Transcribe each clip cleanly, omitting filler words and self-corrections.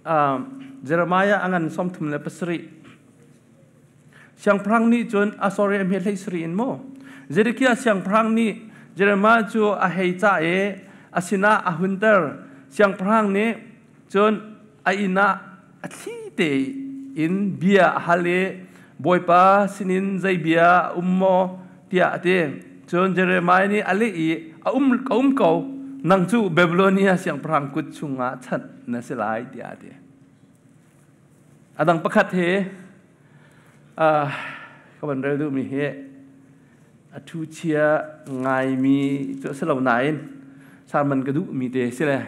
เยเรมียาอังันสมทุมเลปสรีเสียงพรังนี้จนsorry เมลัยสรีอินโมเจริกียเสียงพรังนี้เยเรมียาจูอาเฮจ่าสินาอาหุนเตอร์เสียงพรังนี้จนอินาที่เตอินเบียฮัลเลบอยป้าสินินใจเบียโมเตียเตจนเยเรมียานี่อะไรเขานังจูเบบิโลเนียเสียงพรังกุดชุงอาชัดนั่นสิลายเดียเตอดังประคัตเฮก็เป็นเรื่องดูมีเหตุทุเชียไงมีจุดสลบไหนสารมันกระดูมีเดสิเลย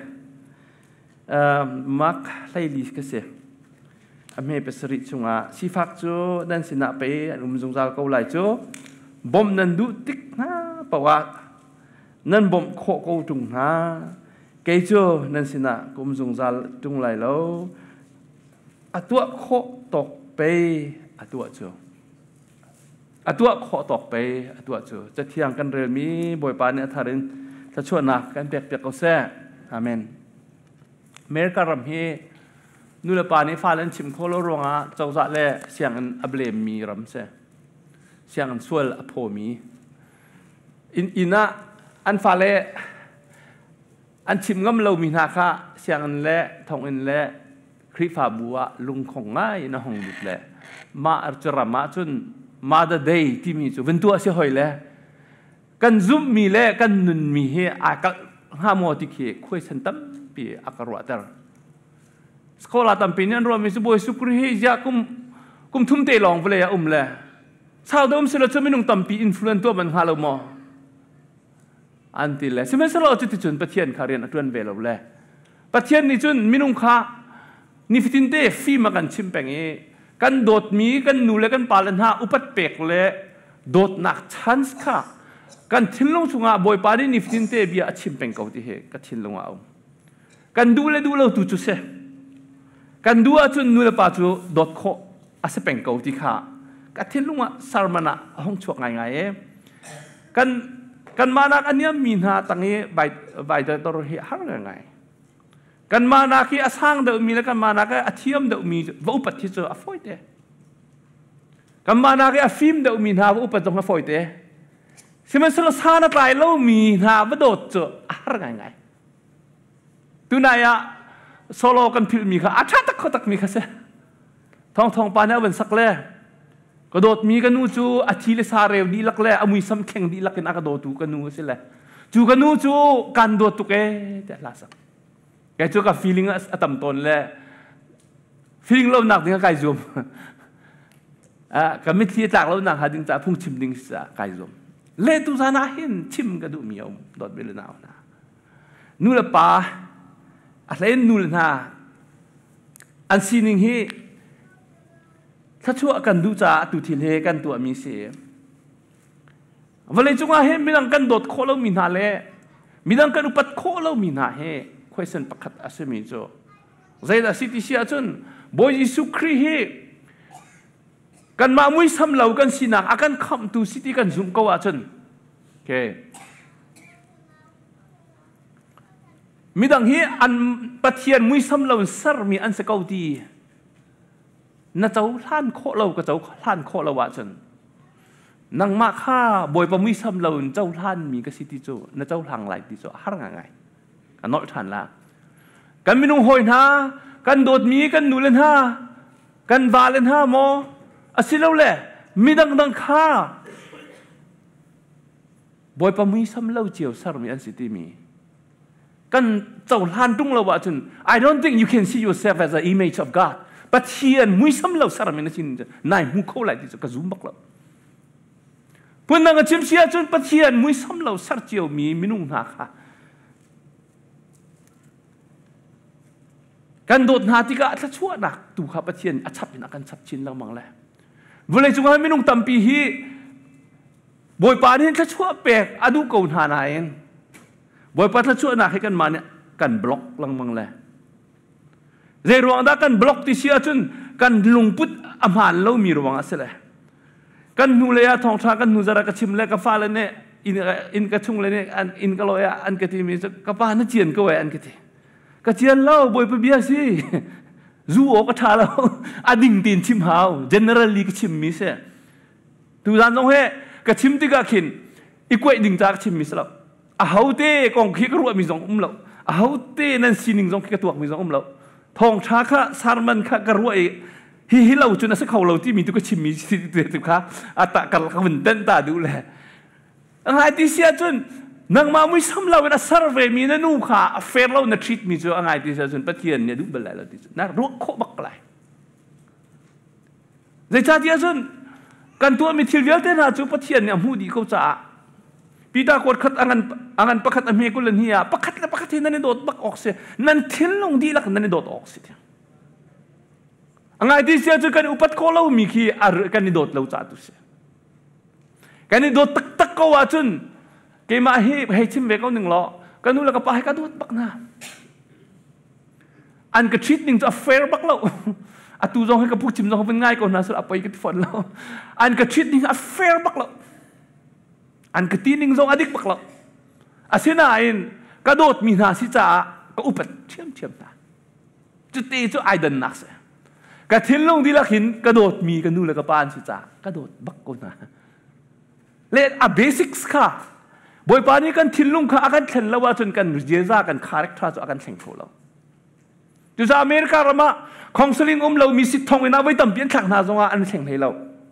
มักไล่ลีกเสียอเมเป็นสริชุงอาสิฟักจูนั่นสินะไปจงจาเกาไหลจูบ่มนั่นดูติ๊กนะเพราะว่านั่นบ่มโคเกาจุงนะเกยจูนั่นสินะจงจาจุงไหลแล้วตัวโคตกไปตัวจูตัวขอตอกไปตัวจูจะเที่ยงกันเรื่องมีบ่อยปานเนี่ยทารินจะชวนนักกันเปียกเอาแซ่อาเมนเมริการัมเฮนูเลปานี้ฟ้าเล่นชิมโคโลรวงอ่ะเจ้าจะเล่เสียงอับเลมมีรัมเซ่เสียงสวลอโพมีอินะอันฟ้าเล่อันชิมก็มเรามีนาคาเสียงอันเล่ทองอันเล่คริฟาบัวลุงของง่ายนะห้องดุดเล่มาอัจฉริยะจนมาดเดย์ที่มีจูเป็นตัวเสียหอยเลยกันซุ่มมีเล่กันนุนมีเฮอากัห้ามอติเคคุยสันตัมปีอากรวาตร์สกอลาตัมปีนี้รวมมีสุบวยสุกรีเฮียกุมทุ่มเตลองไปเลยเลยชาวเดิมสิเราจะไม่นุ่งตัมปีอินฟลูเอนตัวมันฮาโลมออันที่เลยสิไม่สลอจุดที่จุนประเทศคาเรียนอัตวนเบลเลยประเทศนี้จุนมินุ่งข้านิฟิตินเตฟีมากันชิมแปงกันโดดมีกันนูเลกันปาลันหาอุปัตเปกเลโดดหนักชันส์ค่ะกันทิ้งลงชุงอาบอยปารีนิฟตินเตบีอาชิมเป็นเกาที่เหกันทิ้งลงเอากันดูเลตุจุเสกันดูอาจุนนูเลปาจูโดดโคอาเสเป็นเกาที่ค่ะกันทิ้งลงอาสารมณะห้องชวกง่ายๆกันมานักอันนี้มีหน้าตั้งนี้ใบเดตโรหิฮาร์ง่ายกันมานาคีอาสังเดมีและกันมานาคีอาเทียมเดมีว่าอุปติโจอฟอยเตกันมานาคีอาฟิมเดมีนาว่าอุปติโจอฟอยเตสิมันสลสานาไปแล้วมีนาว่าโดดโจอะไรไงตัวนายะโซโลกันพิลมีค่ะอาชาตักเขาตักมีค่ะเสทองปานเอาเป็นสักเล่ก็โดดมีกันนูจูอาทิเลสาเรวดีลักเล่อามุยซัมเข่งดีลักกันอากาโดตูกันนูสิเล่จูกันนูจูกันโดดตุกเดลาสักแกจูกับ feeling อัตมตนเลย feeling เราหนักถึงกับไก่ซุ่มกับมิตรที่จากเราหนักหาถึงจะพุ่งชิมดึงจะไก่ซุ่มเล่ตุสานาเห็นชิมกระดูมีเอาดอดเบลนาวนะนู่นละป่าอะไรนู่นละอันซีนิงฮีถ้าชั่วกันดูจ่าตุทิลเฮกันตัวมีเสียวันเลยจุงอาเห็นมีดังกันโดดโคเรามีนาเล่มีดังกันอุปัตโคเรามีนาเฮquestion ประคัตอาเซมิโจใจดาสิติเสียจนบอยยิสุครีฮีกันมามุยซ้ำเหล่ากันสินักอากันคำตูสิติกันซุ่มกว่าจนโอเคมีดังฮีอันปะเทียนมุยซ้ำเหล่าสรมีอันสกาวดีน่าเจ้าท่านโคเราก็เจ้าท่านโคเราว่าจนนังมาข้าบอยปะมุยซ้ำเหล่าเจ้าท่านมีกสิติโจน่าเจ้าทางไหลติโจหาไงกันน้อยทันละกันไม่นุ่งหอยนะกันโดดมีกันนูเลนฮากันวาเลนฮาโมอาศิลาเล่มีดังข้าบอยปะมีซ้ำเล่าเจียวสารมีอันสิติมีกันเจ้าลานตุ้งเราว่าจน I don't think you can see yourself as an image of God but here มีซ้ำเล่าสารมีนั่นสินายมุขเขาไหลที่จะกระซุ่มบักเราเพื่อนนั่งชิมเสียจนปะเทียนมีซ้ำเล่าสารเจียวมีนุ่งหาค่ะกันโดดหาที่ก็จะชั่วหนักตูข้าประเทียนอัชับนักกันชับชินแล้วมังเลยวันเลยจุงให้ไม่นุ่งตำปีฮีบอยปานี่จะชั่วเปกอดูเกาหานายบอยปาถ้าชั่วหนักให้กันมาเนี่ยกันบล็อกลังมังเลยเรื่องรวงได้กันบล็อกที่เสียจนกันลุงพุทธอมานเล่ามีรวงอะไรเลยกันนูเลยทองทากันนูจระกชิมเลยกับฟ้าเลยเนี่ยอินกระชุ่งเลยเนี่ยอินกะลอยอันกะทีมีกับฟ้านั่นเจียนก็ไว้อันกะทีกระเจียนเล่าบอยไปเบียสิจูโอก็ท่าเราอดิ่งตีนชิมหาว generally ก็ชิมมิเสดูด้านตรงเฮก็ชิมที่ก็ขินอีกวยดิ่งจากชิมมิสแล้วเขาเต้กองขี้กระรัวมีสองแล้วเขาเต้นั่นสิหนึ่งสองขี้กระตัวมีสองแล้วทองชาค่ะสารมันค่ะกระรัวฮิเราจุนัสเขาเราที่มีตุกชิมมีสิเด็ดค่ะอัตตะกันเขาเป็นเต้นตาดูแลอะไรที่เสียจนนังมาไม่ซ้ำเราเป็นสารเวมีนั่นนู่ค่ะเฟรเราเนี่ยทรีตมีจ้อะไรที่เสียจนปะเทียนเนี่ยดูเบลล์เราที่นั่นรัวโคบักไลในชาติจนกันตัวมีทิลเวลเตน่าจูปะเทียนเนี่ยมูดีเขาจะปีตากดขัดอันประคัดอเมริกุลนี่อ่ะประคัดที่นั่นโดดบักออกเสียนั่นทิลลงดีลักนั่นโดดออกเสียอะไรที่เสียจนกันอุปัตโคเรามีขี้กันโดดเราจัดตุเสียกันโดดตักก็ว่าจนเกี่ยมาให้ชิมเวก้าหนึ่งล้อกันนู้นแล้วก็ไปกันโดดบักน้ำอันก็ชิดหนึ่งจะเฟร์บักเราอัตุจงให้กับผู้ชิมจงเป็นง่ายกว่านั้นสุดไปกันฝนเราอันก็ชิดหนึ่งเฟร์บักเราอันก็ตีหนึ่งจงอดิกบักเราอาเซียนอินกระโดดมีนาสิจ้าก็อุปเทียมตาจุดตีจุดไอเดนนักเสียกระทิ้งลงที่ละหินกระโดดมีกันนู่นแล้วก็ปานสิจ้ากระโดดบักคนนะเล่นเบสิกส์ค่ะบอยปานี้กันทิ้งลงค่ะอาการเข็นแล้วว่าจนกันเยซ่ากันคาแรคเตอร์จนอาการเข็งโผล่เราจุดอเมริกาเรามาของสลิงเรามีสิทธิ์ทองไว้นะไว้ต่ำเปลี่ยนฉากหน้าจงอันเข็งให้เรา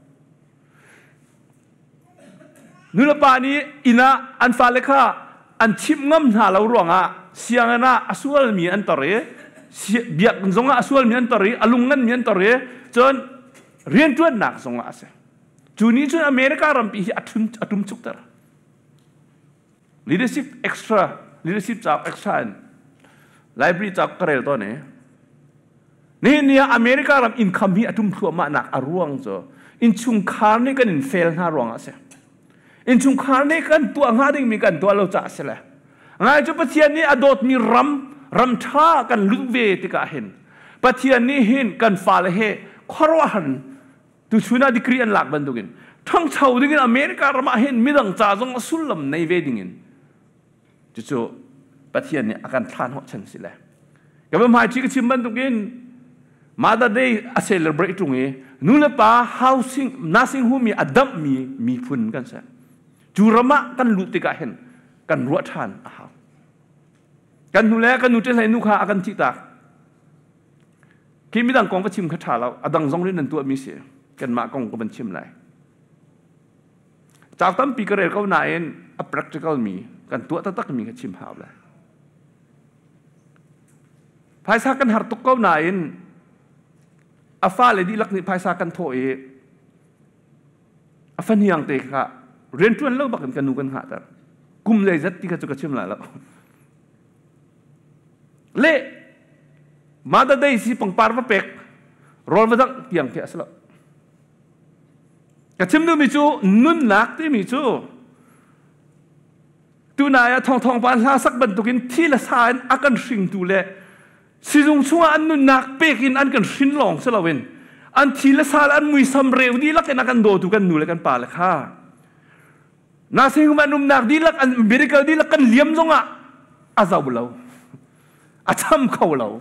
นู่นละปานี้อินะอันฟ้าเลขาอันชิมงำหาเราหลวงอ่ะเสียงน่ะอสุวลมีอันตรายเบียกจงอ่ะอสุวลมีอันตรายอลุงเงินมีอันตรายจนเรียนจวนหนักจงอ่ะเสียจูนี้จนอเมริการำปีอัตุมชุกตระ leadership extra leadership จาก extra library จากกระเรลตัวนี้นี่อเมริการำอินคัมฮีอัตุมทัวมาหนักอร่วงจ้ะอินชุงคาร์นี่กันอินเฟลหน้ารวงอ่ะเสียอินชุงคาร์นี่กันตัวงาดิ่งมีกันตัวเราจะเสียเลยไงจุดปะเทียนนี้อดดมีรำท่ากันลุกเวติกาเห็นปะเทียนนี้เห็นกันฟ้าเลยขรวหันตุชุนาดิกรีอันหลักบันดุกินทั้งชาวดิ่งอเมริกาเรามาเห็นมิดังจ่าจงสุลลัมในเวดิ่งจู่ปะเทียนนี้อาการทานหัวฉันสิเลยกับว่าหมายที่กชิมบันดุกินมาได้อาเซเลบรตตรงนี้นู่นละป่า housing nursing home มีอดัมมีฝุ่นกันเสียจูรมะกันลุติกาเห็นกันรัวทานอาหารกันนู่นแล้วกันนู่นจะใส่นุขากันจิตตาคิดไม่ดังกองประชิมขัดถาเราอดังซองเรื่องนั้นตัวมีเสียกันมากองก็บัญชิมไหนจากตั้มปีกระเรเขาหนาเอง practical มีกันตัวตักมีขัดชิมหาวเลยภายซากันหาตุกเขาหนาเองอาฟ้าเลยดีลักนี่ภายซากันโถเออาฟันยังเตะค่ะเรียนจวนเล่าบักกันนูกันหาแต่กุมเลยจัดที่กระจุกกระชิมหลายแล้วเละมาได้สิปังปาร์วะเป็กรอลมาดักเตียงเทสละกระชิมดูมิจูนุ่นนักที่มิจูตัวนายทองปานลาสักบันตุกินที่ละสายอากันสิงตูเละสิจงชัวอันนุ่นนักเป็กินอันกันสินหลงสละเวนอันที่ละสายอันมุยสำเร็วดีลักกันอากันโดตุกันนูเลยกันป่าเลยค่ะนาซิงมันนุ่มนักดีลักอันเบริกาดีลักกันเลี้ยมจงอ่ะอาซาบุลาอาจำเขาเรา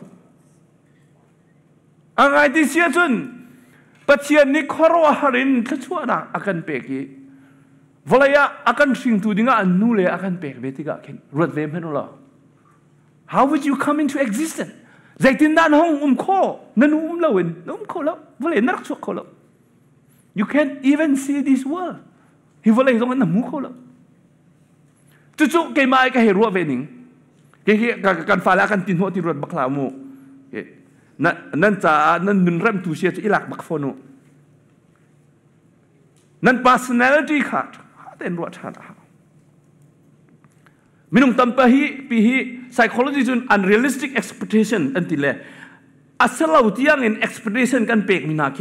อะไรที่เสียจนปัจเจียนนี้ขรวหรินทัชวนะอากันเปกีวลายะอากันสิงตูดิ้งอันนู่เลยอากันเปกเบติกาเข็นรวดเวมให้นู่นละ How would you come into existence ใจตินด้านห้องโคนั่นเราเองโคแล้ววลายนักชั่วโคแล้ว You can't even see this world ฮิวลายตรงนั้นมุโคแล้วจู่ๆเกมาไอ้ก็เห็นรัวเวนิงเกี่ยกันฟ้าแล้วกันตินหัวที่รถบักลามูนั่นจะนั่นนุนเริ่มตูเชียจะอิลักบักโฟนุนั่น personality ขาดแต่รัวชาติมินุงตั้มปีฮี psychology จน unrealistic expectation อันที่เล่อาศัยเราที่ยัง in expectation กันเปกมินาเค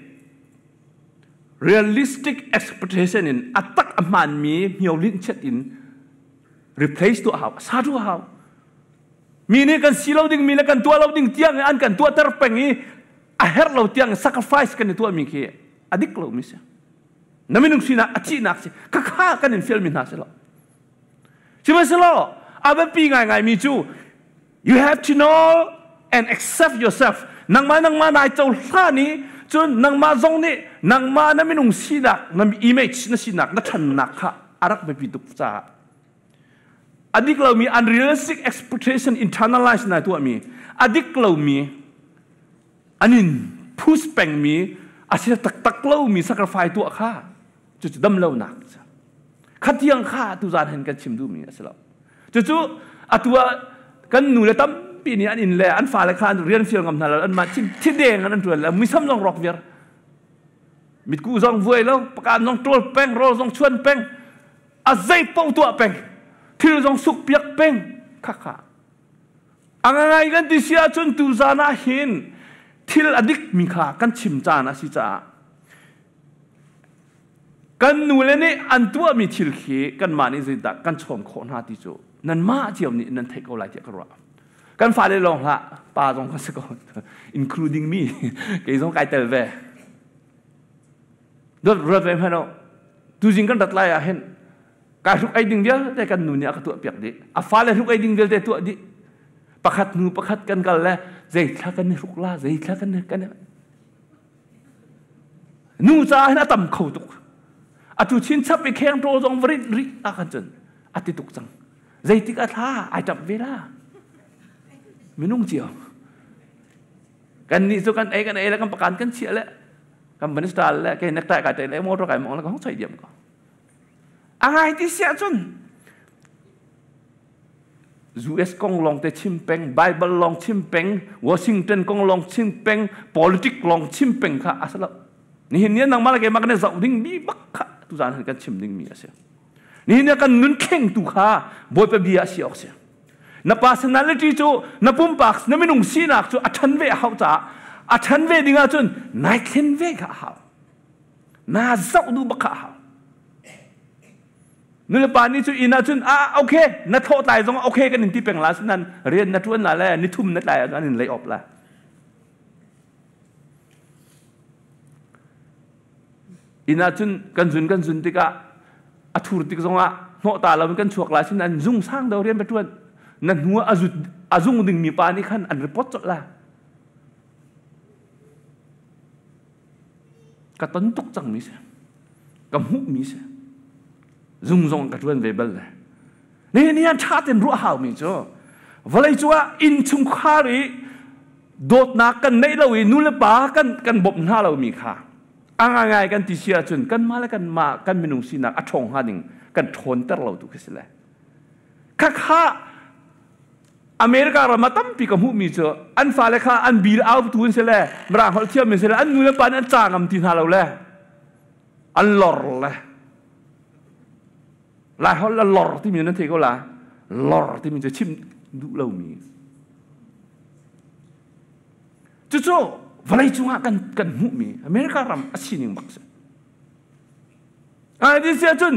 realistic expectation in อัตตักอมันมีเหี่ยวลิ้นเช็ดอิน replace ตัวเขาซาตัวเขามีนี่กันสีเราดิ้งมีแล้วกันตัวเราดิ้งเตียงอันกันตัวเตอร์เป็งนี้อาเฮร์เราเตียง sacrifice กันในตัวมีกี่อดิกเรามิเสนั่นไม่นุ่งสีน่ะอธินักสิข้ากันในฟิลมินหาสิเราใช่ไหมสิเราอาแบบปีไงมีจู you have to know and accept yourself นังมานายเจ้าท่านี้จนนังมาจงนี่นังมานั้นไม่นุ่งสีนักนั้นมี image นั้นสีนักนั้นฉันนักค่ะอารักไม่ปิดุกจ้าอดีตเรามี unrealistic expectation internalize ในตัวมีอดีตเรามีอันนี้ผู้สเปงมีอาศัยตักเรามี sacrifice ตัวข้าจุดดำเราหนักขัดยังข้าตุจานเห็นกันชิมดูมีอาศัยเราจู่ๆตัวกันหนูเลยตั้มปีนี้อันอินเลยอันฟ้าเลยข้าเรียนเฟียงกับนั่นแล้วอันมาชิมที่เด้งอันนั้นตัวแล้วมีซ้ำลองรอกเวียร์มิดกูซองเวยแล้วประกาศน้องตัวแป้งรอซองชวนแป้งอาศัยเป้าตัวแป้งที่เราซองสุกเปียกแป้งข้าอังไงกันที่เสียจนตุจานาเห็นที่อดีตมีข้ากันชิมจานะสิจ้ากันหนูเลยนี่อันตัวมีทิลขีกันมานี่สิตากันชมโคนหาติโจนั่นมาเจียวนี่นั่นเทคเอาไรเจ้ากระกันฟ้าเลยลองละป้าตรงกันสักคน including me เกี่ยงไก่เตลเวดรถเวฟให้เราดูจริงกันตัดไล่เห็นการทุกไอ้ดิ่งเดียวแต่กันหนูเนี่ยก็ตัวเปียกดิฟ้าเลยทุกไอ้ดิ่งเดียวแต่ตัวดิประคัดหนูประคัดกันกันแล้วใจทักกันนี่ทุกล่าใจทักกันนี่กันเนี่ยหนูจะให้น่าต่ำเขาตุกอาตุชินชับไปแข่งโตจงวริริอากันจนอาติตุกจังใจติกอาท่าไอจับเวลาไม่นุ่งเจียวกันนี่สุกันไอ้แล้วกันประกันกันเชี่ยแล้วกันบันสตาร์แล้วกันนักแต่กันแต่แล้วมอเตอร์ไซค์มองแล้วก็ห้องใส่เดียมก็อะไรที่เสียจนUS กองลองแต่ชิมเป่งไบเบิลลองชิมเป่งวอชิงตันกองลองชิมเป่ง politics ลองชิมเป่งค่ะอาศัยนี่เห็นเนี่ยนังมาเลยแกมากันเนี่ยจะดิ้งมีบักค่ะตุจานเห็นกันชิมดิ้งมีอาศัยนี่เนี่ยกันนุนเข่งตุค่ะบอยไปบีอาศัยออกเสียนับ personality จูนับปุ่มปากนับไม่นุ่งสีนักจูอัชันเวเขาจ้าอัชันเวดิ้งอาจนนายเข่งเวข้าเขาน่าเศร้าดูบักข้าเขานู่นป่านนี้จูอินาจุนโอเคนัทโทษตายตรงโอเคกันหนึ่งที่เป็นลาสนั่นเรียนนัทวันอะไรนิทุ่มนัทตายอันนี้เลยออกละอินาจุนกันจุนติกะอัฐุรติกตรงโนตาเราเป็นกันชวกลาสินันจุงสร้างเราเรียนไปทวนนั่นหัวอาจุงดึงมีป่านนี้ขันอันรีพอร์ตจดละกะต้นตุกจังมิเสกะมุกมิเสจุงกับทวนเวเบิลเลยนี่ชาติเป็นรู้หาวมิจ้ะวันเลยจ้ะอินชุมคารีโดดนักกันในเราอีนู่นเลยป่ากันบบหน้าเรามีค่ะง่ายกันที่เชียร์จนกันมาแล้วกันมากันไม่นุ่งสีนักอัดชงหาดิ่งกันทนแต่เราตุกเสียเลยข้าอเมริกาเรามาตั้มปีกับหูมีจ้ะอันฟ้าเลยค่ะอันบีเอาทุนเสียเลยมาราเขาเที่ยวมีเสียเลยอันนู่นเลยป่าอันจ้างอันที่หาเราเลยอันหล่อเลยลายเขาละหลอดที่มีนั่นเทก็ละหลอดที่มีจะชิมดูเรามีจู่ๆวันไหนจุงกันมุมีอเมริการำอาชีพหนึ่งบักเสที่เสียจน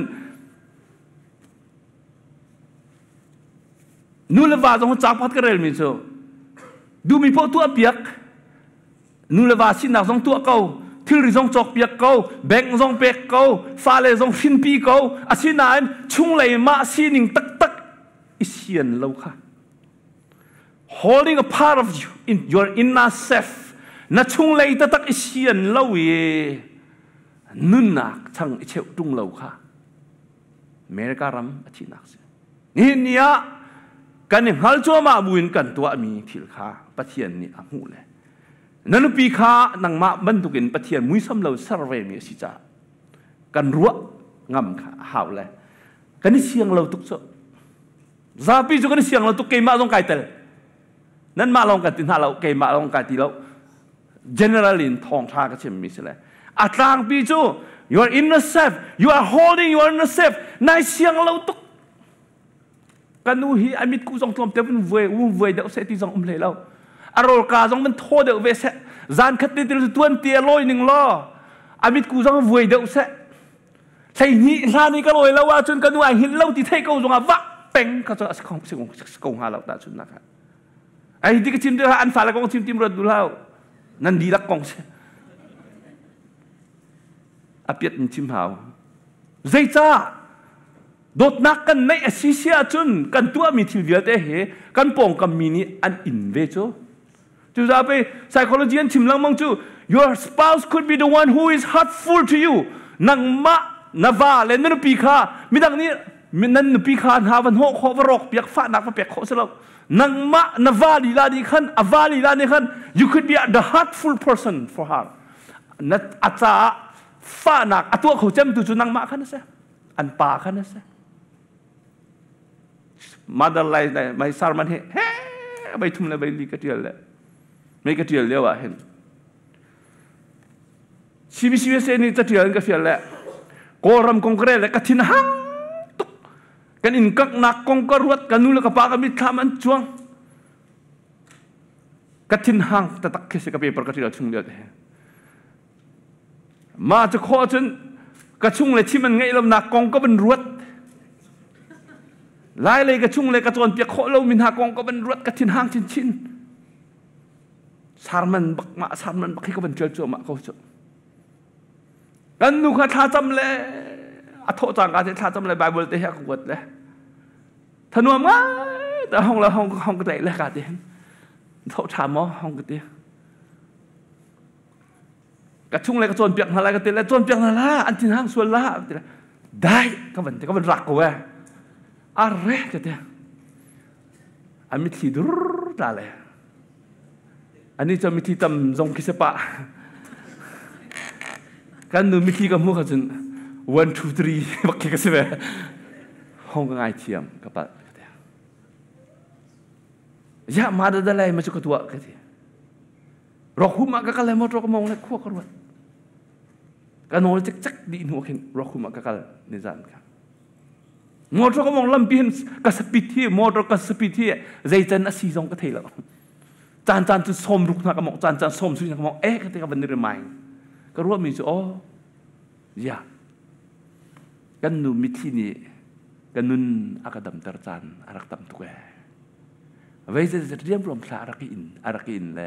นู่นละว่าตรงจับพัดกระเรลมีจ้ะดูมีพวกตัวเปียกนู่นละว่าสินักตรงตัวเก่าที่ริซงจอกเปียกเก่าแบงซงเปียกเก่าฟ้าเลยซงฟินปีเก่าอาชีพนั้นชุ่งเลยมาสีหนึ่งตักอิเชียนเราค่ะ holding a part of you in your inner self นัดชุ่งเลยตักอิเชียนเราเย่นุ่นนักทั้งเชี่ยวตุงเราค่ะอเมริการำอาชีพนักสินี่เนี่ยกันยังฮัลโจมาบุญกันตัวมีทิลค่ะปะเทียนนี่หูเลยนั่นปีข้านังมาบรรทุกินปะเทียนมุ้ยซ้ำเราสารเวมีสิจ้ากันรัวงำขาหาวเลยกันนี่เสียงเราตุกโซซาปีจุกันนี่เสียงเราตุกเกมาลงไก่เตลนั่นมาลงกันตินหาเราเกมาลงไก่ตีเรา generally ทองชาก็เช่นมิสเลยอัตรางปีจู you are inner self you are holding your inner self นายเสียงเราตุกกันนูฮีอามิดกูส่งทวมเต็มเวเดาเสติส่งเลยเราอารมณ์กาจงมันโทษเดือดเวสจานคัดติดตัวตัวเตียลอยหนึ่งล้ออามิดกูจงวยเดือดเสใช่นี่ท่านี้ก็ลอยแล้วว่าจนกันว่าหินเล่าที่ไทยก็จงวะเป่งก็จะสกงหาเราแต่ชุนนะครับไอ้ที่ก็ชิมด้วยอันฟ้าแล้วก็ชิมรถดูแล้วนั่นดีลักกองเสอาเปียดชิมหาวใจจ้าโดดนักกันในเอเชียจนกันตัวมีทีเดียวแต่เหกันปองกันมีนี่อันอินเวจจูจะไป psychology ชิมลังมังจู your spouse could be the one who is hurtful to you นังมะนาวาเลนนุปีขามิดังนี้มินันนุปีขาหาวันโหขวรกเปียกฟ้านักเปียกโคสลานังมะนาวาลีลาดีขันอาวาลีลาดีขัน you could be the hurtful person for her นัดอาจารย์ฟ้านักตัวเขาจำตัวจุนังมะขันนะเสอันป่าขันนะเสมาดไลน์ไม่สารมันเฮ้ไปทุ่มเลยไปลีกระเทียลเลยไม่กระเทียลเดียวเห็นชีวิตเสนี่จะเทียลกระเทียลเลยโกรมกงเกรเลยกระทินหังตุกกันอินกักนักกงกรวดกันนู่นแล้วก็ปากกันมิทามันจวงกระทินหังแต่ตักเคสกับเปปกระเทียลชุ่งเดียวเลยมาจะขอจนกระชุ่งเลยที่มันไงเราหนักกงก็เป็นรวดไล่เลยกระชุ่งเลยกระโจนเปียกโคเรามินหากองก็เป็นรถกระทินห้างชินสารมันบักมาสารมันบักให้ก็เป็นเจ้ามาเขาจบกันดูข้าท่าจำเลยอัฐจังการท่าจำเลยไบเบิลเตะกวดเลยถนนมาแต่ห้องเราห้องกระเตะเลยกันเองเขาถามว่าห้องกระเตะกระชุ่งเลยกระโจนเปียกอะไรกระเตะเลยโจนเปียกอะไรอันทินห้างส่วนละได้ก็เป็นรักกูเว้ยอะไรกันเนี่ยอันมิทีดูร์ได้เลยอันนี้จะมิทีตำทรงคิดสปะกันดูมิทีกับมูกันจน 1 2 3 บักกันสิเว้ยห้องง่ายเทียมกับปะกันเนี่ยยามาได้เลยมาจุกตัวกันเนี่ยรอคุมากกันเลยมดรอกมองเลยขั้วกันวันกันโน้ตจักดีหัวเข่งรอคุมากกันในจานกันมอตรก็มองลำปีนกัสปิที่มอตรกัสปิที่ใจจันน่ะสีทรงก็เท่แล้วจานจะสมรุกนักมองจานสมสุดนักมองก็เท่กับวันนี้เรื่องก็รู้ว่ามีโอ้ยากันนูมิที่นี่กันนุนอากาศดำตรจานอารักดำทุกแห่ไว้จะเรียมรวมสาอารักอินเลย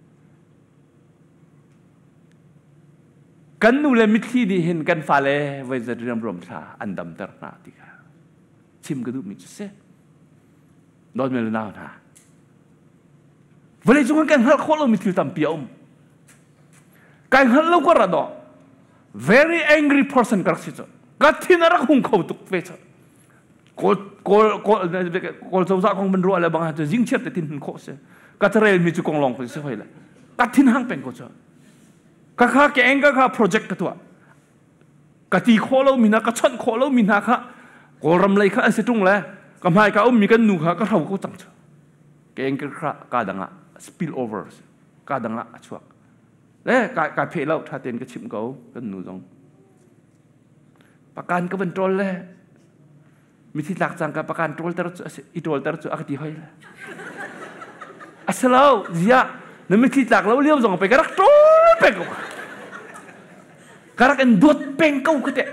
กันนูเลยมิที่นี่เห็นกันฟ้าเลยไว้จะเรียมรวมสาอันดำตรนาติกาชิมกระดูกมิจุเซ่โดนเมลนาวนะวันนี้จุกันกันฮัลโคลมิทิลตัมพิอมกันฮัลโลก็ระดอ very angry person กักสิจ้ะกัดที่นรักหุ่งเขาตุกเฟชโกลเจ้าสาวของบรรลุอะไรบางอย่างจะยิ่งเชื่อแต่ทิ้งโคเซ่กัดเรื่องมิจุกงลองไปเสียไปเลยกัดทิ้งห่างเป็นโคจ้ะกักข้าแกงกักข้าโปรเจกต์ตัวกัดที่โคลมินากัดชั้นโคลมินาข้าโกรมเลยข้าเสียตรงเลยกำไมข้ามีกันหนูข้าก็เราก็ตั้งเถอะเก่งก็ข้ากาดังอ่ะ spill over กาดังอ่ะชัวร์แล้วกาเพลเราถ้าเต้นก็ชิมเขากันหนูตรงประกันก็เป็นโจรเลยมีที่หลักจังกับประกันโจรแต่ละอีโจรแต่ละจุดอักติห้อยเลยอัศเราเสียนั่นมีที่หลักเราเลี้ยวส่งไปกระรักโจรเป็นกูกระรักอันดวดเป็นกูก็เตะ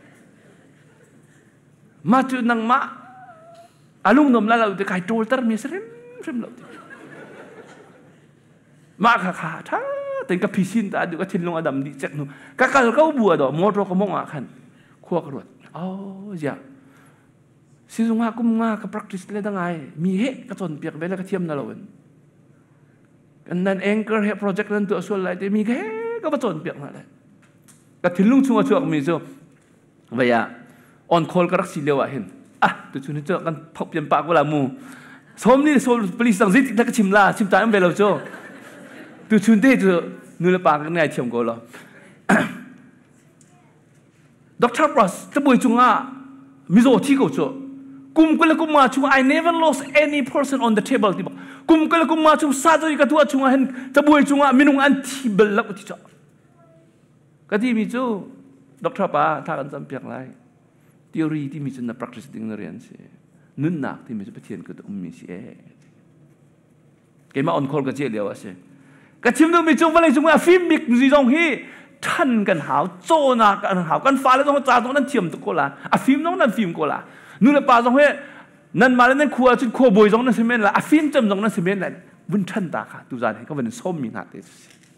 มาจุดนังมาอาลุงนมแล้วเราจะขายโจลตร์มีเสร็จเรามาขาท่าแต่กับพิชินตาดูก็ทิ้งลงอดัมดีจักนูก็การเขาบัวดอกมอดเราก็มองอ่ะขันขั้วกระโดดอ๋อจ้ะสิ่งที่กุ้มงากับ practice เลยตั้งไงมีเหตุกระจนเปียกไปแล้วก็เทียมนั่นเรากันนั่นเองก็เหตุโปรเจกต์นั้นตัวส่วนอะไรแต่มีแค่ก็กระจนเปียกนั่นแหละก็ทิ้งลุงช่วงช่วงมีจ้ะว่าอย่าออนคอลก็รักสิเลวะเห็นตัวชุนเจอกันพบยันปากเวลามูสมนี่สมปลีสังซิตแล้วก็ชิมลาชิมตายมันไปแล้วจ้ะตัวชุนเตจ้ะนู่นละปากกันไงเชื่อมกันแล้วดร. Pras จะบ่อยจุงอ่ะมิโซที่เขาจ้ะกุมก็เลยกุมมาจุง I never lost any person on the table ที่บอกกุมก็เลยกุมมาจุงซาจะอยู่กับตัวจุงอ่ะเห็นจะบ่อยจุงอ่ะมินุงอันที่เบลล์ก็ที่จ้ะก็ที่มีจ้ะดร. Pras ถ้ากันจำเพียงไรteoriที่มีจนนับ practice ดิ้งเรียนสินุ่นนักที่มีจะไปเทียนก็ต้องมีสิเกี่ยมาออนคอลก็เจี๊ยเดียวสิก็ชิมดูมีจุงวันไหนจุงอ่ะฟิล์มบิ๊กซีจงฮีท่านกันหาวโจนักกันหาวกันฟ้าแล้วต้องจ่าตรงนั้นเทียมตุกโกละฟิล์มน้องนั้นฟิล์มโกละนู่นละป่าจงฮีนั่นมาแล้วนั่นครัวจุดครัวบอยจงนั้นสิเมนละฟิล์มจำจงนั้นสิเมนละบุญท่านตาค่ะตุจานให้ก็เป็นส้มมีนักเด็ด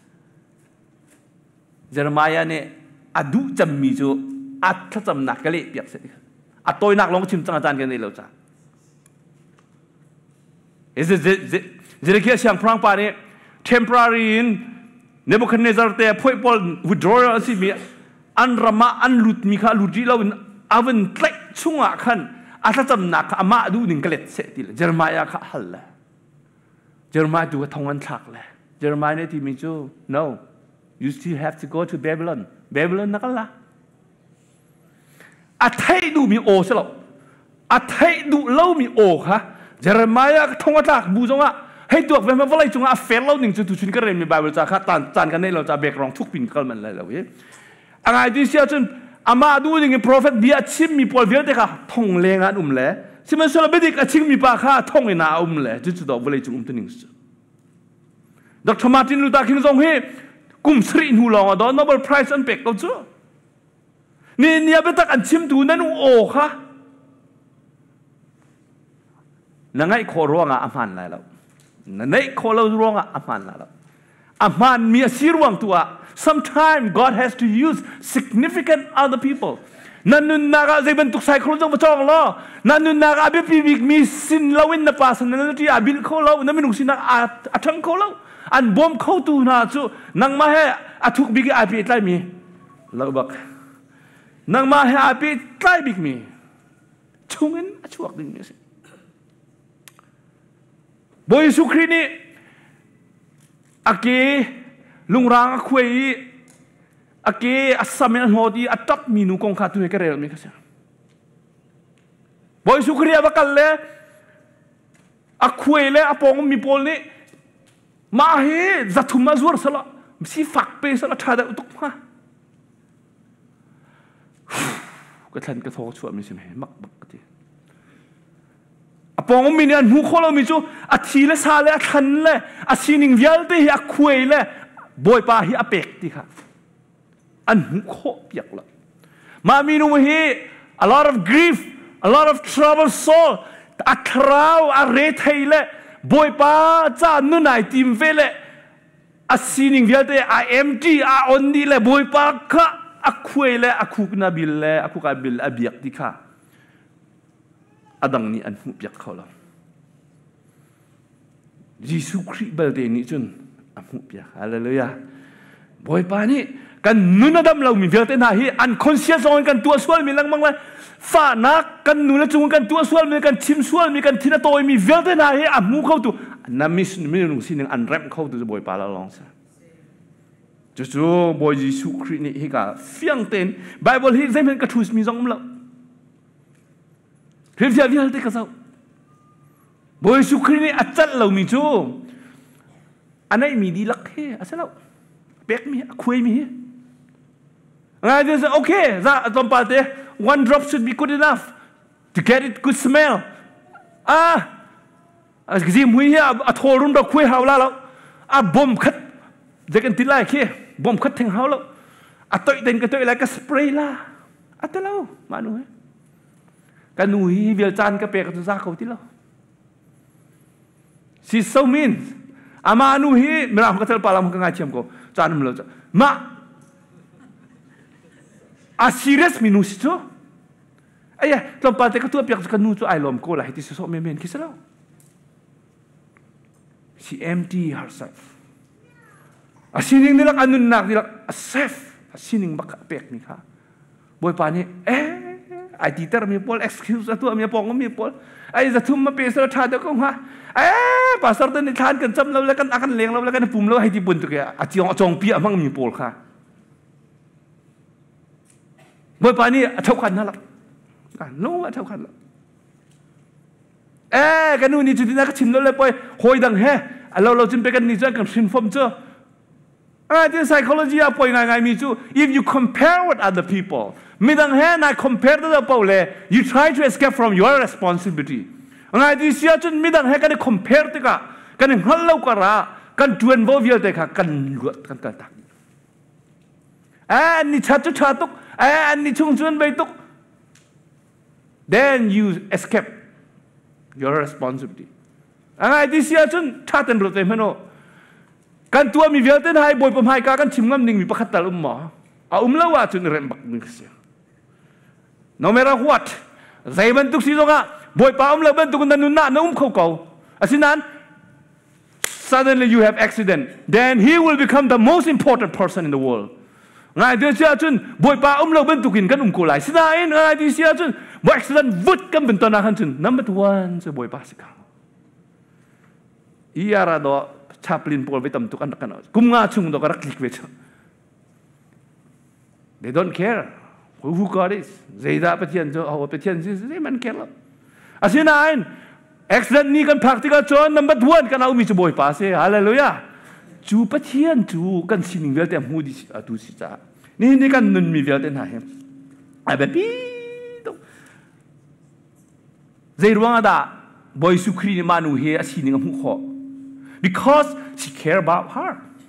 เจรมายาเนี่ยอดุจำมีจูอัดถ้าจำหนักก็เลยเปียกเสร็จอัดตัวหนักลงชิมจังอาจารย์กันนี่เราจ้ะเจริญเชียงพรางป่านี่ temporary in Nebuchadnezzar te phoi pol withdrawal si mi an rama an lut mi kha luti lo aven tlek chunga khan ata cham nak ama du ning klet se ti Jeremiah kha hal la Jeremiah du thong an thak la Jeremiah ne ti mi chu no you still have to go to Babylon nakala a thai du mi o se lo a thai du lo mi o kha Jeremiah thong an thak bu jongaให้ตัวเป็นมาอะไรจงอาเฟลเราหนึ่งจุดชุนก็เรียนมีบาเบลจะคัดจานกันในเราจะเบกรองทุกปิ่นก็มันเลยเราอะไรที่เสียจนอามาดูอย่างเงี้ย prophet เบียชิมมีพอลเวียเด็กอะท่องเลงอันเลยสิมันส่วนเบดิกชิมมีปากข้าท่องในนาเลยจุดตัวอะไรจงตัวหนึ่งสุดดร.มาร์ตินลูธาร์คิงทรงให้กลุ่มสรีนูลองอ่ะดอนโนเบิลไพรส์อันเป็กเราจ้ะเนี่ยเบตักอันชิมดูนั่นโอ้ค่ะนั่งไอ้โครัวงะอามันอะไรแล้วในคนเราร้องอามันแล้วอามันมีสิ่งว่างตัว sometimes God has to use significant other people นั่นนุนนักจะเป็นตุกใส่คนจงมาจองล้อนั่นนุนนักอาบิบิกมีสินเราอินนับปัสนั่นที่อาบิลเขาเรานั่นไม่นุสินักอาทั้งเขาเราอันบอมเขาตูน่าจูนังมาให้อาทุกบิกอาบิใต้มีเราบอกนังมาให้อาบิใต้บิกมีช่วงนั้นช่วงนึงเนี่ยสิบอยสุครีนี่อากีลุงรางคุยอากีอัศมินหัวดีอัตับมีนุกงขาตุเฮกเรลมีกันเสียบอยสุครีอาบักเล่อาคุยเล่อาปองมีโพลนี่มาเฮจัตุมาจวรสละสิฟักเปสละชาดอุตุกมาก็ทันก็โทษชัวร์มีสิเมมักกันทีปองมินอันหูข้อเรามีจูอัฐิเลสาเลอัทันเลอัศนิงวิลเตฮิอักคุยเลบอยปาฮิอเปกติค่ะอันหูข้อเปียกละมามีนูฮี a lot of grief a lot of trouble soul อัคราวอัเรทเฮเลบอยปาจ้านุนายทีมเวเลอัศนิงวิลเตอาเอ็มจีอาออนดีเลบอยปาค่ะอักคุยเลอักคุกนาบิลเลอักคุกาบิลอเบียกติค่ะอดังนี้อันหุบยักเขาแล้วยิสุคริสต์เบลเดนี่จนอันหุบยักอะไรเลยอะบอยปานี่กันนุนอดัมเรามีเวลเตน่าฮีอันคอนเชียสองกันตัวส่วนมีลังมังเลยฝ่านักกันนุนจงกันตัวส่วนมีกันชิมส่วนมีกันทินาโตมีเวลเตน่าฮีอันมุเข้าตัวนั่นไม่รู้สิ่งหนึ่งอันแรมเข้าตัวจะบอยปาเราลองซะจู่ๆบอยยิสุคริสต์นี่ฮีก็เฟียงเต้นไบเบิลฮีเซมเห็นกระทุสมีสองมั้งเรียบเรียบเรียบเด็กก็เศร้าบอยสุครีนี่อัจฉริเรามีจูอันนั้นมีดีลักเฮอัจฉริเราเป็กมีคุยมีไงเดี๋ยวโอเคจะตอนปาเต้ one drop should be good enough to get it good smellจิมหุยทอรุนเราคุยหาวแล้วบอมคัดจะกันติดไล่เขี้ยบอมคัดแทงหาวแล้วตัวเด่นกันตัวอะไรก็สเปรย์ละอัตเรามาหนูกันหนุ่ยเวลจานก็เปรย์กับตัวซาเขาที่เรา she's so mean อามาหนุ่ยเมื่อเราก็เทลปาลามก็ง่ายเชื่อมก็จานมันเราจะมาserious มีหนุ่ยสิจ๊ะไอ้ยังตอนปาเตก็ตัวเปียกกันหนุ่ยจะไอลอมก็เลยที่สุดไม่เมนคิดซะแล้ว she empty herself สิ่งหนึ่งนี่ละอันนึงหนักนี่ละsafe สิ่งหนึ่งบักเปียกนี่ค่ะบอยปานี่ไอ้ที่เตอร์มีพอล excuse ตัวมีปองก็มีพอลไอ้จะทุ่มมาเปย์สระชาเด็กก็ฮะภาษาเดินในทานกันจำเราแล้วกันอากันเลี้ยงเราแล้วกันปุ่มเราให้ที่บุญตัวแกอาจจะจงเปียมั่งมีพอลค่ะบอยปานี่เท่ากันนั่นแหละนู้เท่ากันละกันนู้นี่จุดนี้ก็ชิมเราเลยไปหอยดังแฮ่เราจึงไปกันนี่จะกันชิมฟอมเจอที่ psychology อะไปง่ายๆมีจู if you compare with other peopleไม่ดังแฮ่นาย compare ตัวเราเลย you try to escape from your responsibility ง่ายที่เสียจนไม่ดังแฮ่กัน compare ตัวกันหันเล่ากันละกันจวนบ่เวียตัวกันหลุดกันตักนี่ชัดจุดชัดตุกนี่ชุ่มชวนไปตุก then you escape your responsibility ง่ายที่เสียจนชัดเต็มรถเต็มโนกันตัวมีเวลเต้นให้บอยผมให้กันชิมงำหนึ่งมีประคัตตาลุ่มหมอแล้วว่าจนเริ่มบักมึงเสีย no matter what ใจบรรทุกสิ่งอ่ะบอยป้าแล้วบรรทุกนั้นนุ่นน่ะนุ่มเขาเก่าสินั้น suddenly you have accident then he will become the most important person in the world ngay dia sia chun boy pa lo ben tukin kan ko lai sinain ngay dia sia chun bo accident vut kan ben tona han chun number 1 so boy pa sika iara do chaplin pol ve tam tukan kan kum nga chung do karak klik ve they don't care who got it zeida pathian jo aw pathian ze man care lo asinain accident ni kan practical chon number 1 kan au mi chu boy pa se hallelujah chu pathian chu kan sining vel te mu di atu si cha ni kan nun mi vel te na hem ai be pi to zai ruang da boy su khri ni manu he asining mu kho because she care about her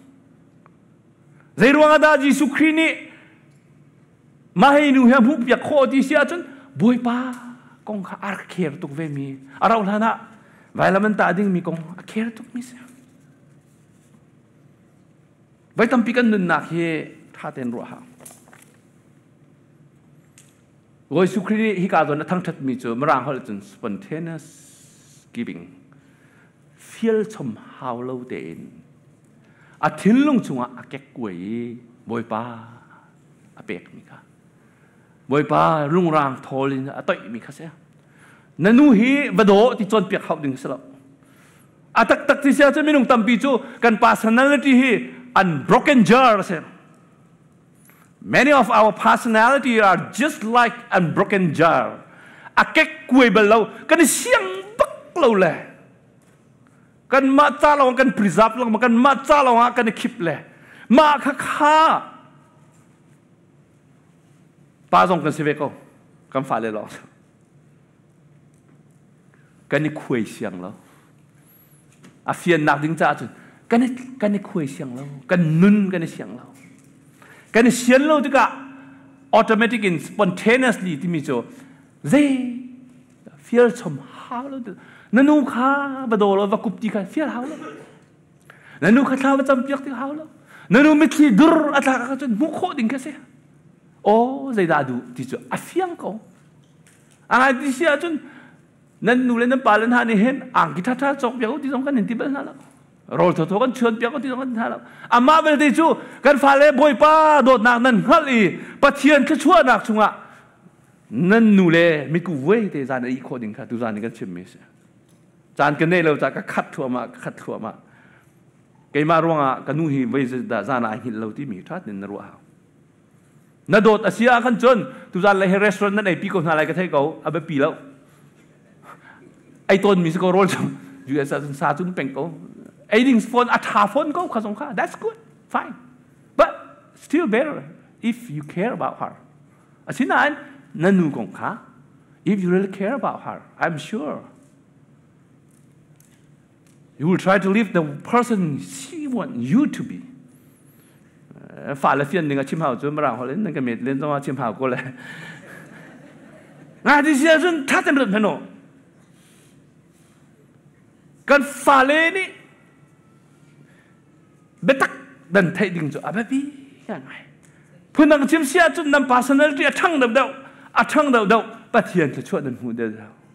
zai ruang da ji su khri ni ma he nu hem hu pya kho di sia chun boy pa kong kha ar care tuk ve mi arau lana vailaman ta ding mi kong care tuk mi se vai tam pikan nun nak he tha ten ro ha goi su khri hi ka don thang that mi chu marang hol chun spontaneous giving feel chom how lo den a thil lung chunga a kek koi boy pa a pek mi ka boy pa rung rang tholin a toi mi kha se nanu hi bado ti chon pek hau ding selo atak tak ti sia chumi nung tampi chu kan personality hi unbroken jar se many of our personality are just like unbroken jar a kek kuai balo kan siang bak lo le kan ma cha lo kan preserve lo kan ma cha lo kan keep le ma kha kha pa jong kan se ve ko kan fa le lo kan ni kuai siang lo a fian nak ding cha chu kan ni kuai siang lo kan nun kan ni siang lo kan ni sian lo tu ka automatic in spontaneously ti mi cho zai feel chom ha lo nanu kha bado lo va kup ti ka feel ha lo nanu kha tha ba cham piak ti ha lo nanu mi thi dur atha ka chu mu kho ding ka se o zai da du ti chu a fiang ko a di sia chun nan nu le nan pa len ha ni hen ang ki tha chok piak ti jong kan ni ti bel na la rol tho kan chön piak ti jong kan tha la ama bel ti chu kan fa le boy pa dot nak nan hal i pathian ka chua nak chunga nan nu le mi ku we te zan i kho ding kha tu zan ni kan chim mi se chan kan nei lo cha ka khat thua ma ke ma ronga kanu hi we da zana hin lo ti mi that nin na ro ha na dot asia kan chon tu zan le restaurant nan ai pi ko na lai ka thai ko abe pi lo ai ton mi ko rol chang you as sa chun peng ko ai ding phone a tha phone ko kha song kha that's good fine but still better if you care about her asinan nanu kong kha if you really care about her I'm sure you will try to live the person she want you to be fa la fian ding a chim hao chu ma rang ho len nan ka met len zong a chim hao ko le nga di sia chun tha tem len no kan fa le ni betak dan thai ding chu ababi yang ai phunang chim sia chun nam personality a thang dau pathian chu chwa dan hu de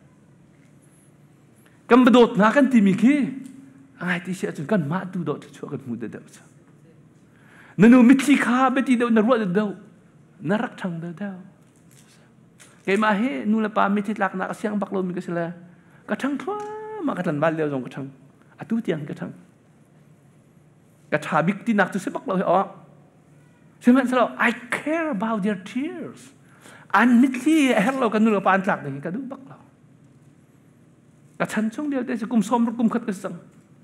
kan bedot na kan ti mi ki ai ti sia chun kan ma tu do chu kan hu de dau cha nanu mi thi kha beti dau na ro de dau na rak thang dau ke ma he nu la pa mi thi lak na siang bak lo mi ka sela ka thang thwa ma ka tan ba leo jong ka thang atu tiang ka thang ka tha bik ti nak tu se bak lo he o se man selo I care about their tears an mi thi hello kan nu la pa an tlak ni ka du bak lo ka chan chung dio te se kum som kum khat ka sang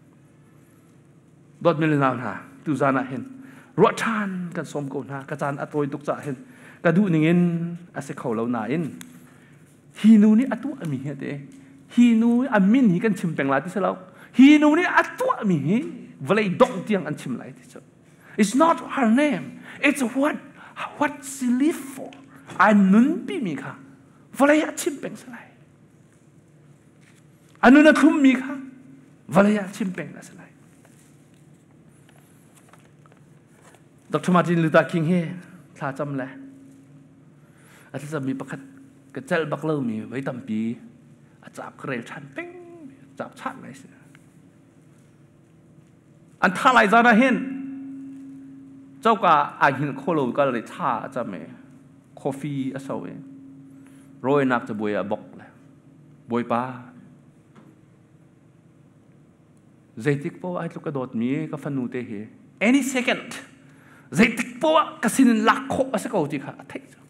dot mi le na ha tu zana hen ro chan kan som ko na ka chan atoi tuk cha hen ka du ningin ase kholo na in hi nu ni atu ami he te hi nu amin hi kan chim peng la ti selo hi nu ni atu ami hi vlei dong tiang an chim lai ti cho it's not her name it's what she live for an nun pi mi kha vlei a chim peng salai anuna thum mi kha vlei a chim peng la salai Dr. Martin Luther King he tha cham la ati sa mi pakhat ka chal bak lo mi vai tam pi a chap krel chan peng chap chat lai se อันท่าไรจะน่าเห็นเจ้าก็อาหินโคโลก็เลยท่าจะไม่คอฟฟี่อสาวโรยนักจะบวยบอกเลยบวยป้าใจติกเพราะว่าไอ้ลูกกระโดดมีก็ฟันนูเตะเห any second ใจติกเพราะว่าก็สินหลักโคอสกาวจิค่ะเท่จ้ะ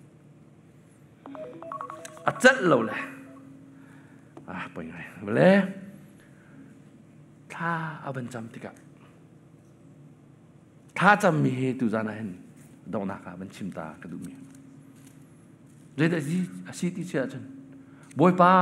อาจจะเราเลยไปไงไปเลยถ้าเอาเป็นจำติกะถ้าจำมีเหตุจานะเห็นดองนักเป็นชิมตากระดูมีเรื่องที่อาที่เชื่อฉันบอยป้า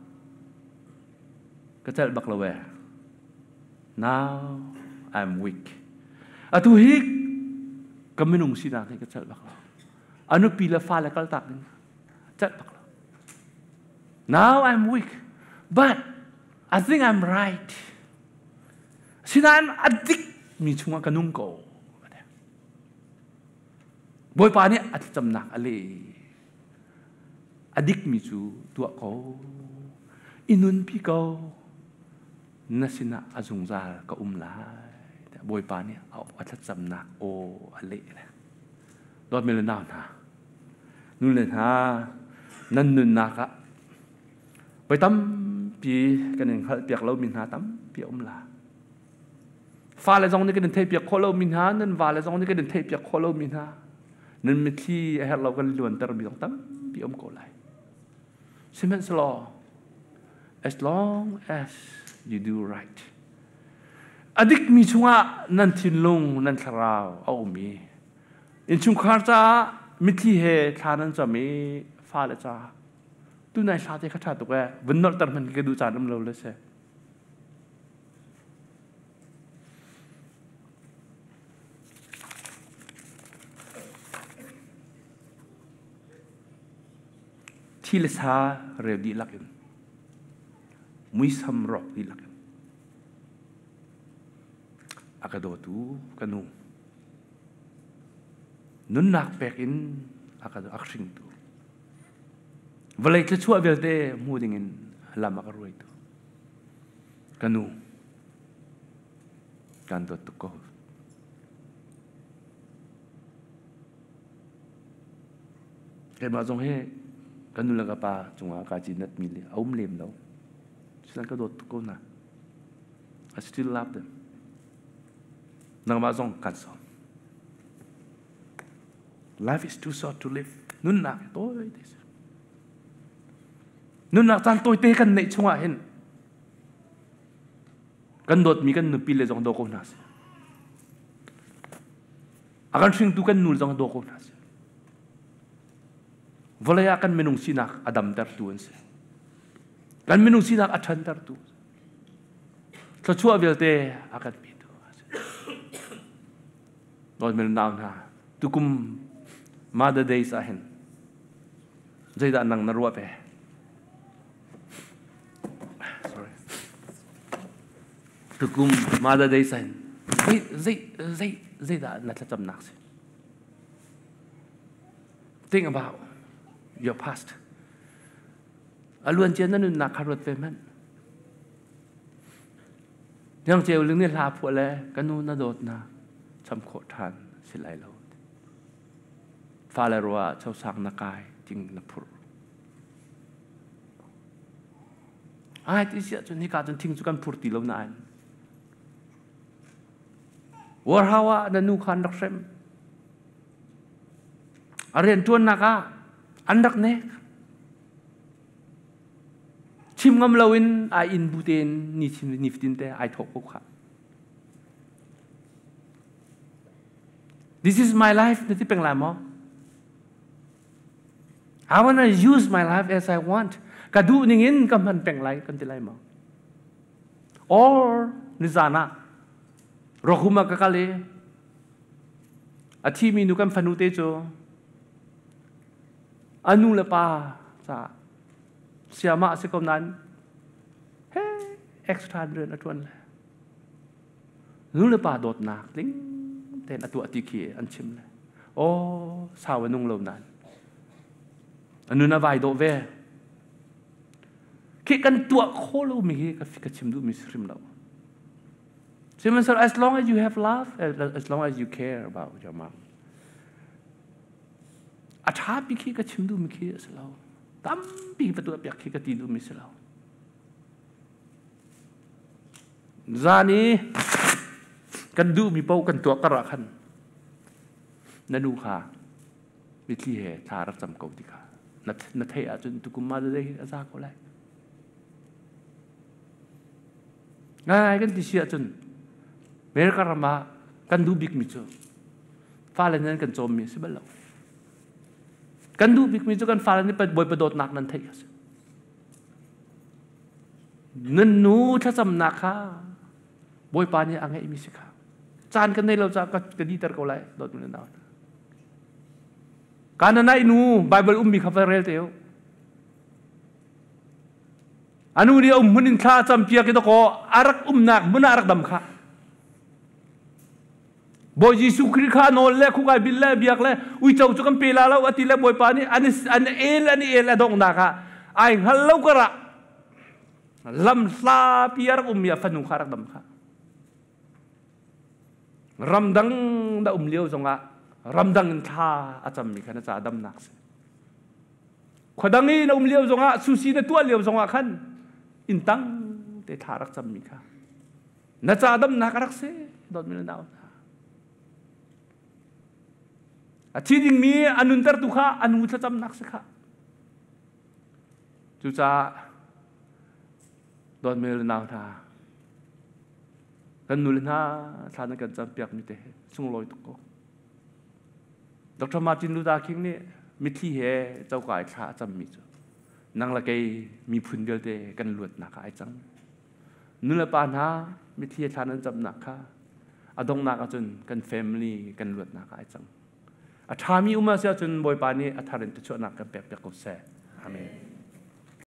ก็จะบักละเว now I'm weak ตุฮิกก็ไม่นุ่งสินะที่ก็จะบักละอนุปีละฟ้าและก็ตักนึงจะบักละ now I'm weak but I think I'm right สินั้นอดิกมีช่วงกันนุ่งโกบอยป้าเนี่ยอาจจะจำหนักอะไรอดิกมีจูตัวเขาอินุนพี่เขานั่นสินะอาจงจาก็ลายแต่บอยป้าเนี่ยเอาอาจจะจำหนักโออะไรนะรอดไม่เลยน่านะนู่นเลยฮะนั่นนู่นนักอะไปตั้มปีกันเองเขาเปียกเรามินหาตั้มปีลาฟ้าเลยจงนี่ก็เดินเทเปียกโคโลมินหานั่นฟ้าเลยจงนี่ก็เดินเทเปียกโคโลมินหานั่นไม่ที่ให้เรากันล้วนแต่เราไม่ต้องตั้มปีโกไลSimmen's law as long as you do right อดิกมีช่วงนั้นทิ้งลงนั้นทราวเอามีอินช่วงข้าจะมิที่เหตุทานั้นจะมีฟ้าเลยจ้าดูในชาติข้าชาตัวแกวันนั้นแต่มันก็ดูจานน้ำเราเลยเสียที่เลสาเรียดีลักกันมุยสัมรอกดีลักกันอากาโดตูกันนูนุนนักเปกินอากาโดอักชิงตูเวลาจะช่วยเวลเดมูดิงินลามากรวยตูกันนูกันตัวตุกโกเกิดมาจงให้กันนู่นละกับป้าจงอากาศจีนัดมีเลยเอาเลี้ยมเราฉะนั้นก็โดดทุกคนนะ I still love them นังมาจงกันสอน life is too short to live นุ่นนักตัวเด็กนุ่นนักจานตัวเตะกันในช่วงเห็นกันโดดมีกันหนุปีเลยจงโดคนนัสอาการชิงตุกันนู่นจงโดคนนัสVolaya akan menung sinak Adam tertuan se. Kan menung sinak Achan tertu. Sechua velte akan pitu. Lord menang na. Tukum Mother Day sahen. Zayda nang narua pe. Sorry. Tukum Mother Day sahen. Zayda natlatam nak se. Think about your past อล้วนเจนนั่นนักขารถเฟมันยังเจลลึงเนี่ยลาผัวแล้วกันนู่นน่าโดดนะชำโคทานสิไลเราฟ้าเลยรัวเจ้าสังนักกายจริงนับผูไอ้ที่เสียจนนี่การจนทิ้งสุกันผูตีเรานานวัวฮาวะนันนูขันรักเซมเรียนตัวนักอันดักเนกชิมงำลาวินไออินบูเตนนิชิมนิฟตินเตไอทอกกุค่ะ This is my life นั่นที่เป็นไรมั้ง I wanna use my life as I want กระดูนิ่งินก็มันเป็นไรกันที่ไรมั้ง or นิจานะรคุมากะกะเลอาทิมีนุกันฟันุเตโจอนุเลป้าจ้าเสียมาสิกนั้นเฮ้เอ็กซ์ตร้าเดือนอัตวันเลยนุเลป้าโดดหนักลิงแต่อัตัวอติเกียอันชิมเลยโอ้สาวนุ่งเหล่านั้นอนุนาไวโดเวคิดกันตัวโคโลมีกับฟิกชิมดูมิสริมเรา Simon said, as long as you have love, as long as you care about your mom. Atha pikhi ka chimdu mikhi asalaw. Tam pi patu apyak ka tidu misalaw. Zani kan du mi pau kan tua karakan. Nanu kha mikhi he tharak cham kau dikha. Na thei a chun tukuma de asa ko lai. Ngai kan ti sia chun mer karama kan du bik mi chu. Fa le nan kan chom mi se balo. Kan du bik mi chu kan fa le ni pa boy padot nak nan thei as. Nan nu tha cham nak kha boy pa ni angai mi si kha. Chan kan nei lo cha ka di tar ko lai dot mi na. Kana nai nu Bible mi kha rel teo. Anu dia munin kha cham pia ki to ko arak nak muna arak dam kha. Boy Jesu Christ kha no le khu kai bil le biak le ui chau chu kam pela lo ati le boy pa ni an el dong na kha ai hal lo kara lam sa piar ya fanu kharak dam kha ramdang da liu zonga ramdang tha acham mi khana cha dam nak se khodangi na liu zonga susi na tua liu zonga khan intang te tharak cham mi kha na cha dam nak rak se dot mi na Achiding mi anuntar tu kha anu cha cham nak se kha chu cha don mel naw tha kan nul na thana kan cham piak mi te sung loi tu ko Dr. Martin Luther King ni mi thi he chau kai kha cham mi chu nang la kai mi phun bel te kan luat na kai chang nula pa na mi thi thana cham nak kha adong nak achun kan family kan luat na kai chang Athami umma sia chun boy pani atharin tu chona ka pek pek ko se amen